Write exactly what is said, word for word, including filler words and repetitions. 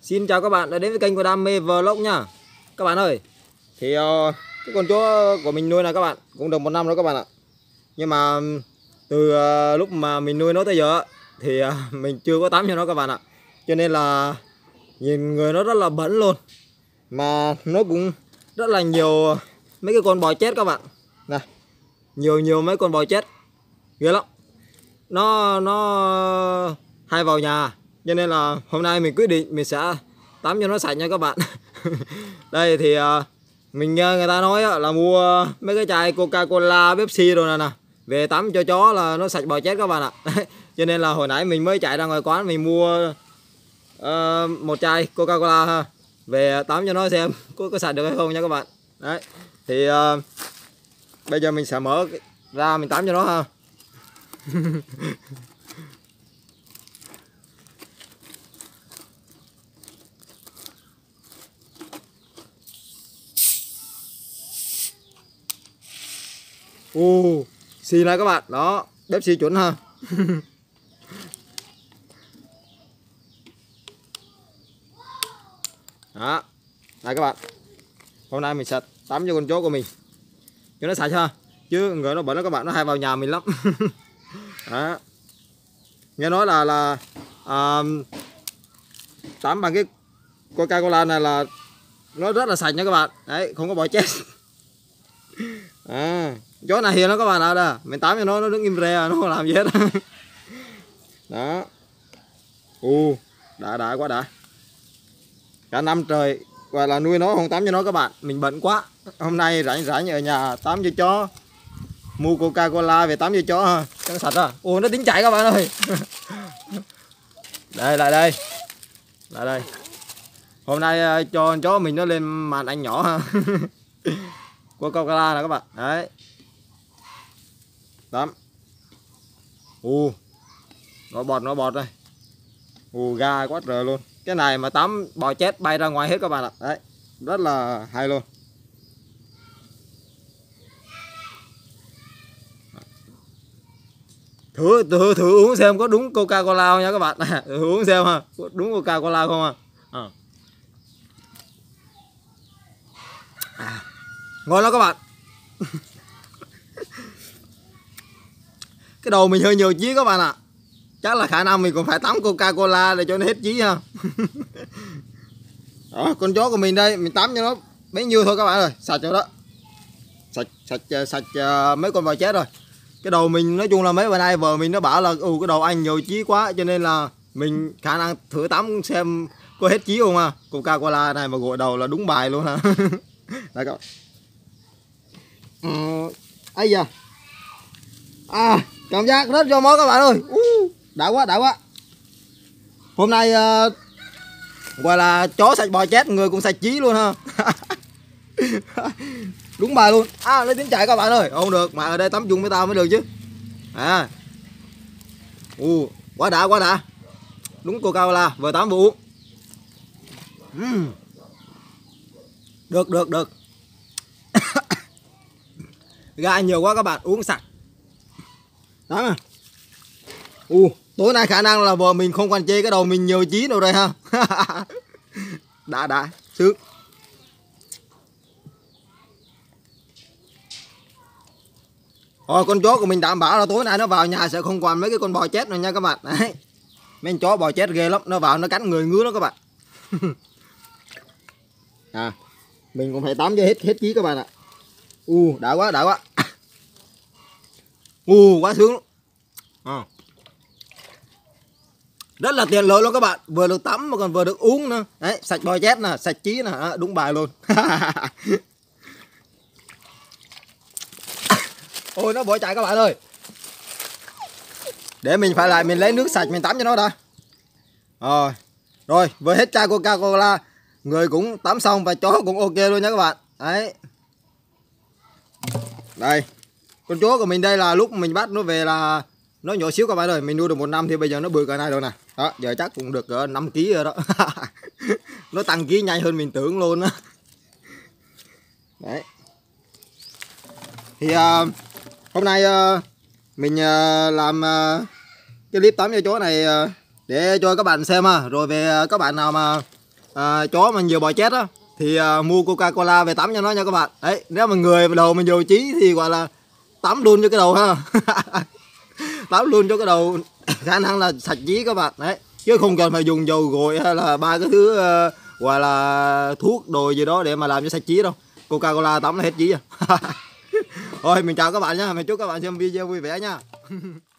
Xin chào các bạn đã đến với kênh của Đam Mê Vlog nha. Các bạn ơi, thì uh, cái con chó của mình nuôi này các bạn cũng được một năm rồi các bạn ạ. Nhưng mà từ uh, lúc mà mình nuôi nó tới giờ thì uh, mình chưa có tắm cho nó các bạn ạ. Cho nên là nhìn người nó rất là bẩn luôn. Mà nó cũng rất là nhiều mấy cái con bò chết các bạn. Này, nhiều nhiều mấy con bò chết ghê lắm. Nó nó hay vào nhà, cho nên là hôm nay mình quyết định mình sẽ tắm cho nó sạch nha các bạn. Đây thì uh, mình nghe người ta nói là mua mấy cái chai Coca-Cola, Pepsi rồi nè nè về tắm cho chó là nó sạch bò chết các bạn ạ. Cho nên là hồi nãy mình mới chạy ra ngoài quán mình mua uh, một chai Coca-Cola ha, về tắm cho nó xem có, có sạch được hay không nha các bạn. Đấy thì uh, bây giờ mình sẽ mở ra mình tắm cho nó ha. Ồ, xì này các bạn, đó, bếp xì chuẩn ha. Đó, đây các bạn. Hôm nay mình sẽ tắm cho con chó của mình cho nó sạch ha. Chứ người nó bẩn đó các bạn, nó hay vào nhà mình lắm. Đó. Nghe nói là là à, tắm bằng cái Coca-Cola này là nó rất là sạch nha các bạn. Đấy, không có bọ chết. À, chó này hiền lắm các bạn ạ. Đó, mình tắm cho nó nó đứng im re, nó không làm gì hết. Đó. U, đã đã quá đã. Cả năm trời gọi là nuôi nó không tắm cho nó các bạn, mình bận quá. Hôm nay rảnh rảnh ở nhà tắm cho chó. Mua Coca-Cola về tắm cho chó ha, cho nó sạch ra. Ồ, nó tính chạy các bạn ơi. Đây, lại đây. Lại đây. Hôm nay cho con chó mình nó lên màn anh nhỏ ha. Coca-Cola nè các bạn. Đấy. Tắm. Ù. Nó bọt nó bọt đây. Ù, ga quá trời luôn. Cái này mà tắm bò chết bay ra ngoài hết các bạn ạ. Đấy. Rất là hay luôn. Thử thử thử uống xem có đúng Coca-Cola không nha các bạn. Thử uống xem ha, có đúng Coca-Cola không à? À. À, ngon lắm các bạn. Cái đầu mình hơi nhiều chí các bạn ạ. À. Chắc là khả năng mình còn phải tắm Coca-Cola để cho nó hết chí ha. Đó, con chó của mình đây, mình tắm cho nó bấy nhiêu thôi các bạn ơi, sạch rồi đó. Sạch sạch sạch uh, mấy con bò chết rồi. Cái đầu mình nói chung là mấy bữa nay vợ mình nó bảo là ừ cái đầu anh nhiều chí quá, cho nên là mình khả năng thử tắm xem có hết chí không à. Coca-Cola này mà gội đầu là đúng bài luôn hả. Đây các bạn. Ừ, ấy da. À, cảm giác rất cho món các bạn ơi. Uh, đã quá, đã quá. Hôm nay uh, gọi là chó sạch bò chết, người cũng sạch chí luôn ha. Đúng bài luôn. À, lấy tiếng chạy các bạn ơi. Không được, mà ở đây tắm chung với tao mới được chứ. À. Uh, quá đã, quá đã. Đúng Coca-Cola, vừa tắm vừa uống. uhm. Được, được, được. Ga nhiều quá các bạn, uống sạch. Đó. Uh, tối nay khả năng là vợ mình không còn chê cái đầu mình nhiều chí đâu đây ha. Đã, đã, sướng. Rồi, con chó của mình đảm bảo là tối nay nó vào nhà sẽ không còn mấy cái con bò chết rồi nha các bạn. Đấy. Mấy con chó bò chết ghê lắm, nó vào nó cắn người ngứa đó các bạn. À, mình cũng phải tắm cho hết hết chí các bạn ạ. U, uh, đã quá, đã quá. U, uh, quá sướng. À. Rất là tiện lợi luôn các bạn, vừa được tắm mà còn vừa được uống nữa. Đấy, sạch bò chết nè, sạch chí nè, à, đúng bài luôn. Ôi, nó bỏ chạy các bạn ơi. Để mình phải lại mình lấy nước sạch mình tắm cho nó đã. Rồi, rồi vừa hết chai Coca-Cola, người cũng tắm xong và chó cũng ok luôn nha các bạn. Đấy. Đây, con chó của mình đây là lúc mình bắt nó về là nó nhỏ xíu các bạn ơi. Mình nuôi được một năm thì bây giờ nó bự cả này rồi nè. Đó, giờ chắc cũng được năm ký rồi đó. Nó tăng ký nhanh hơn mình tưởng luôn á. Đấy. Thì uh, hôm nay uh, mình uh, làm uh, cái clip tắm cho chó này uh, để cho các bạn xem ha. Rồi về uh, các bạn nào mà à, chó mà nhiều bò chết á thì à, mua Coca-Cola về tắm cho nó nha các bạn. Đấy, nếu mà người đầu mình nhiều chí thì gọi là tắm luôn cho cái đầu ha. Tắm luôn cho cái đầu, khả năng là sạch chí các bạn. Đấy, chứ không cần phải dùng dầu gội hay là ba cái thứ uh, gọi là thuốc đồ gì đó để mà làm cho sạch chí đâu. Coca-Cola tắm là hết chí à. Thôi mình chào các bạn nhá, mình chúc các bạn xem video vui vẻ nha.